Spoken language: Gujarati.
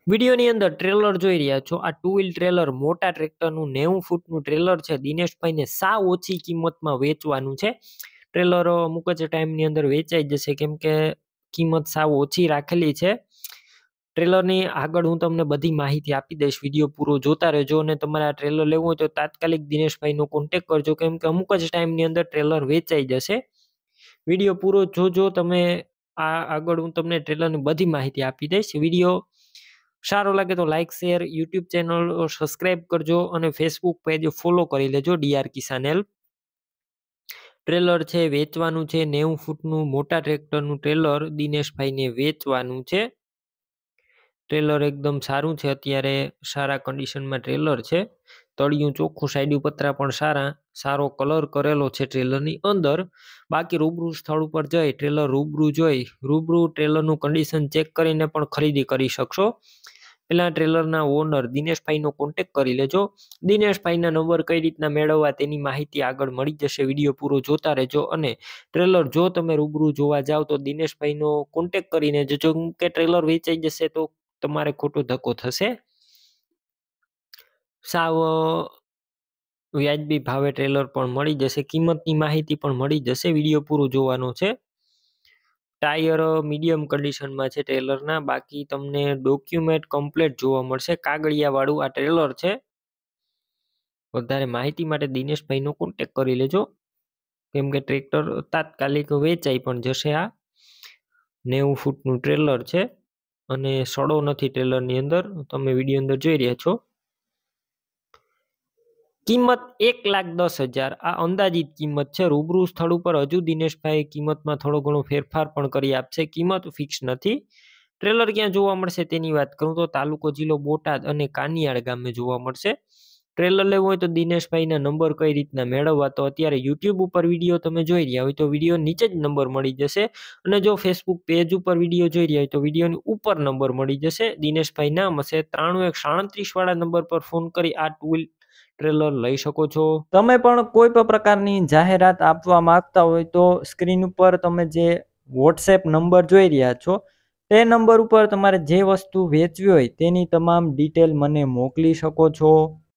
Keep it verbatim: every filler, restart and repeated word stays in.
વિડીયોની અંદર ટ્રેલર જોઈ રહ્યા છો. આ ટુ વ્હીલ ટ્રેલર મોટા ટ્રેક્ટરનું નેવું ફૂટનું ટ્રેલર છે. દિનેશભાઈને સાવ ઓછી કિંમતમાં વેચવાનું છે. ટ્રેલર અમુક જ ટાઈમની અંદર વેચાઈ જશે, કેમ કે કિંમત સાવ ઓછી રાખેલી છે. ટ્રેલરની આગળ હું તમને બધી માહિતી આપી દઈશ. વિડીયો પૂરો જોતા રહેજો અને તમારે આ ટ્રેલર લેવું હોય તો તાત્કાલિક દિનેશભાઈનો કોન્ટેક કરજો, કેમ કે અમુક જ ટાઈમની અંદર ટ્રેલર વેચાઈ જશે. વિડીયો પૂરો જોજો તમે. આ આગળ હું તમને ટ્રેલરની બધી માહિતી આપી દઈશ. વિડીયો સારો લાગે તો like share, YouTube channel subscribe કરજો અને ફેસબુક પેજ ફોલો કરી લેજો ડીઆર કિસાન હેલ્પ. ટ્રેલર છે વેચવાનું છે. નેવું ફૂટનું મોટા ટ્રેક્ટરનું ટ્રેલર દિનેશભાઈને વેચવાનું છે. ટ્રેલર એકદમ સારું છે. અત્યારે સારા કન્ડિશનમાં ટ્રેલર છે. તળિયું ચોખ્ખું, સાઈડ પતરા પણ સારા, સારો કલર કરેલો છે ટ્રેલરની અંદર. બાકી રૂબરૂ સ્થળ ઉપર જઈ ટ્રેલર રૂબરૂ જોઈ રૂબરૂ ટ્રેલરનું કન્ડિશન ચેક કરીને પણ ખરીદી કરી શકશો. પેલા ટ્રેલરના ઓનર દિનેશભાઈનો કોન્ટેક કરી લેજો. દિનેશભાઈના નંબર કઈ રીતના મેળવવા તેની માહિતી આગળ મળી જશે. વિડીયો પૂરો જોતા રહેજો અને ટ્રેલર જો તમે રૂબરૂ જોવા જાવ તો દિનેશભાઈનો કોન્ટેક કરીને જજો, કે ટ્રેલર વેચાઈ જશે તો તમારે ખોટો ધક્કો થશે. સાવ વ્યાજબી ભાવે ટ્રેલર પણ મળી જશે. કિંમતની માહિતી પણ મળી જશે. વિડીયો પૂરો જોવાનો છે. ટાયર મીડિયમ કન્ડિશનમાં છે ટ્રેલરના. બાકી તમને ડોક્યુમેન્ટ કમ્પ્લીટ જોવા મળશે. કાગળિયા વાળું આ ટ્રેલર છે. વધારે માહિતી માટે દિનેશભાઈનો કોન્ટેક કરી લેજો, કેમ કે ટ્રેક્ટર તાત્કાલિક વેચાઈ પણ જશે. આ નેવું ફૂટનું ટ્રેલર છે અને સડો નથી ટ્રેલરની અંદર. તમે વિડીયો અંદર જોઈ રહ્યા છો. કિંમત એક લાખ દસ હજાર આ અંદાજિત કિંમત છે. રૂબરૂ સ્થળ ઉપર હજુ દિનેશભાઈ કિંમતમાં થોડો ઘણો ફેરફાર પણ કરી આપશે. કિંમત ફિક્સ નથી. ટ્રેલર ક્યાં જોવા મળશે તેની વાત કરું તો તાલુકો જિલ્લો બોટાદ અને કાનિયાડ ગામે જોવા મળશે. ટ્રેલર લેવું હોય તો દિનેશભાઈના નંબર કઈ રીતના મેળવવા, તો અત્યારે યુટ્યુબ ઉપર વિડીયો તમે જોઈ રહ્યા હોય તો વિડીયો નીચે જ નંબર મળી જશે, અને જો ફેસબુક પેજ ઉપર વિડીયો જોઈ રહ્યા હોય તો વિડીયોની ઉપર નંબર મળી જશે. દિનેશભાઈ નામ હશે. ત્રાણું એક સાડત્રીસ વાળા નંબર પર ફોન કરી આ ટુ વ્હીલ ટ્રેલર લઈ શકો છો. તમે પણ કોઈ પણ પ્રકારની જાહેરાત આપવા માંગતા હોય તો સ્ક્રીન ઉપર તમે જે વોટ્સએપ નંબર જોઈ રહ્યા છો તે નંબર ઉપર તમારે જે વસ્તુ વેચવી હોય તેની તમામ ડિટેલ મને મોકલી શકો છો.